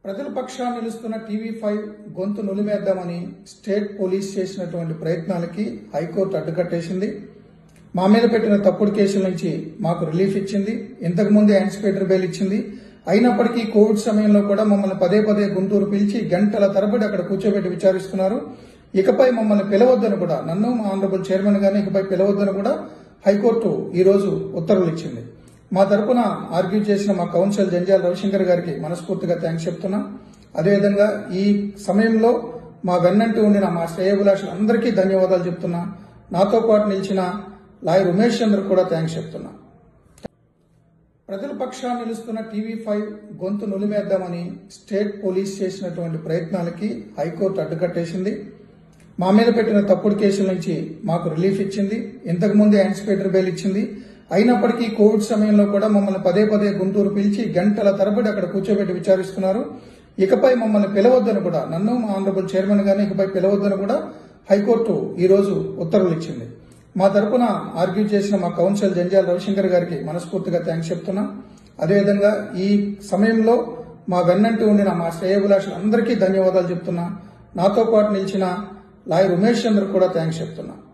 ప్రజల పక్షాన నిలుస్తున్న టీవీ5 గొంతు నులిమేద్దామని స్టేట్ పోలీస్ చేసినటువంటి ప్రయత్నాలకి హైకోర్టు అడ్డుకట్టేసింది. మా మీద పెట్టిన తప్పుడు కేసుల నుంచి మాకు రిలీఫ్ ఇచ్చింది. ఇంతకు ముందే యాంటిసిపేటరీ బెయిల్ ఇచ్చింది. అయినప్పటికీ కోవిడ్ సమయంలో కూడా మమ్మల్ని పదే పదే గుంటూరు పిలిచి గంటల తరబడి అక్కడ కూర్చోబెట్టి విచారిస్తున్నారు. ఇకపై మమ్మల్ని పిలవద్దని కూడా, నన్ను మా ఆనరబుల్ చైర్మన్ గారిని ఇకపై పిలవద్దని కూడా హైకోర్టు ఈ రోజు ఉత్తర్వులు ఇచ్చింది. మా తరపున ఆర్గ్యూ చేసిన మా కౌన్సిల్ జంజాల రవిశంకర్ గారికి మనస్ఫూర్తిగా థ్యాంక్స్ చెప్తున్నా. అదేవిధంగా ఈ సమయంలో మా వెన్నంటి ఉండిన మా శ్రేయోభిలాషులందరికీ ధన్యవాదాలు చెప్తున్నా. నాతో పాటు నిలిచిన లాయర్ ఉమేష్ చంద్ర కూడా థ్యాంక్స్ చెప్తున్నా. ప్రజల పక్షాన నిలుస్తున్న టీవీ5 గొంతు నులిమేద్దామని స్టేట్ పోలీస్ చేసినటువంటి ప్రయత్నాలకి హైకోర్టు అడ్డుకట్టేసింది. మా మీద పెట్టిన తప్పుడు కేసుల నుంచి మాకు రిలీఫ్ ఇచ్చింది. ఇంతకు ముందే యాంటిసిపేటరీ బెయిల్ ఇచ్చింది. అయినప్పటికీ కోవిడ్ సమయంలో కూడా మమ్మల్ని పదే పదే గుంటూరు పిలిచి గంటల తరబడి అక్కడ కూర్చోబెట్టి విచారిస్తున్నారు. ఇకపై మమ్మల్ని పిలవద్దని కూడా, నన్ను మా ఆనరబుల్ చైర్మన్ గారిని ఇకపై పిలవద్దని కూడా హైకోర్టు ఈ రోజు ఉత్తర్వులు ఇచ్చింది. మా తరపున ఆర్గ్యూ చేసిన మా కౌన్సిల్ జంజాల రవిశంకర్ గారికి మనస్ఫూర్తిగా థ్యాంక్స్ చెప్తున్నా. అదేవిధంగా ఈ సమయంలో మా వెన్నంటి ఉండిన మా శ్రేయోభిలాషులందరికీ ధన్యవాదాలు చెప్తున్నా. నాతో పాటు నిలిచిన లాయర్ ఉమేష్ చంద్ర కూడా థ్యాంక్స్ చెప్తున్నా.